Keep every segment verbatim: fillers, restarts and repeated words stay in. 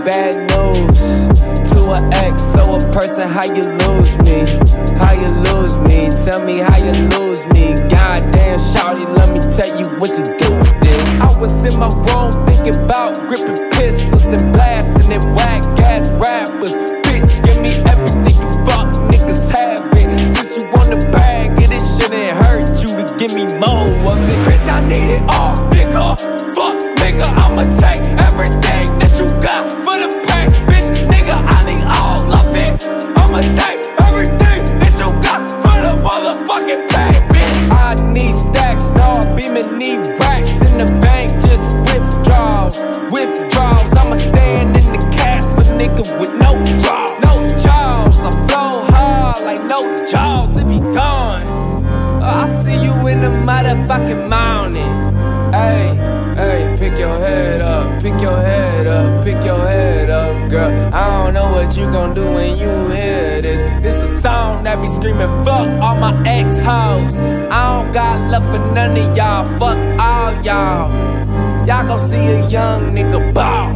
bad news to an ex, so a person, how you lose me? How you lose me? Tell me how you lose me. Goddamn, shawty, let me tell you what to do with this. I was in my room thinking about gripping pistols and blasting at whack-ass rappers. Bitch, give me everything you fuck niggas have it. Since you want the bag, and it shouldn't hurt you to give me more of it. Bitch, I need it all, nigga. Fuck, nigga, I'ma take everything that you got for the pay. Bitch, nigga, I need all of it. I'ma take everything that you got for the motherfucking pay, bitch. I need stacks, no, beaming need racks in the bank, just withdrawals, withdrawals. I'ma stand in the castle, nigga, with no jaws, no jaws. I flow hard like no jaws, it be gone. Oh, I see you in the motherfucking morning. Hey, hey, pick your head up, pick your head up, pick your head up, girl. I don't know what you gon' do when you hear this. This a song that be screaming, fuck all my ex-hoes. I don't got love for none of y'all, fuck all y'all. Y'all gon' see a young nigga ball.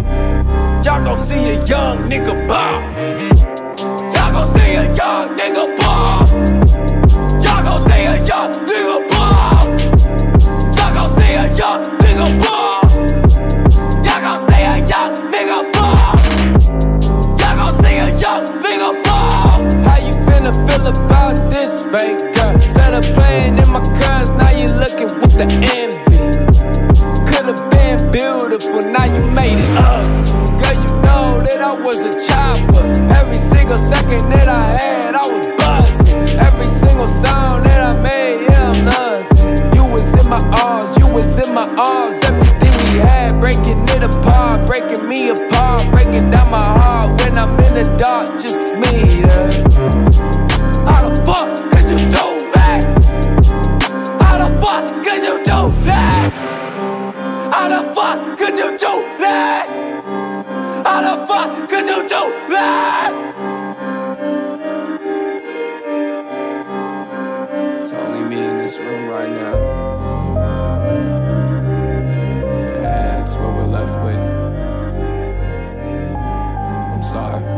Y'all gon' see a young nigga ball. Y'all gon' see a young nigga ball. Y'all gon' see a young nigga ball. Y'all gon' see a young nigga ball. Y'all gon' see a young nigga ball. Y'all gon' see a young nigga ball. How you finna feel about this fake girl? Instead of playing in my curves, now you looking with the envy. Could've been beautiful, now you made it up. Girl, you know that I was a chopper. Every single second that I had, I was buzzing. Every single sound that I made, yeah, I'm nothing. You was in my arms, you was in my arms. Everything we had, breaking it apart, breaking me apart, breaking down my heart when I'm in the dark, just me, yeah. How the fuck could you do that? How the fuck could you do that? How the fuck could you do that? How the fuck could you do that? It's only me in this room right now. That's what we're left with. I'm sorry.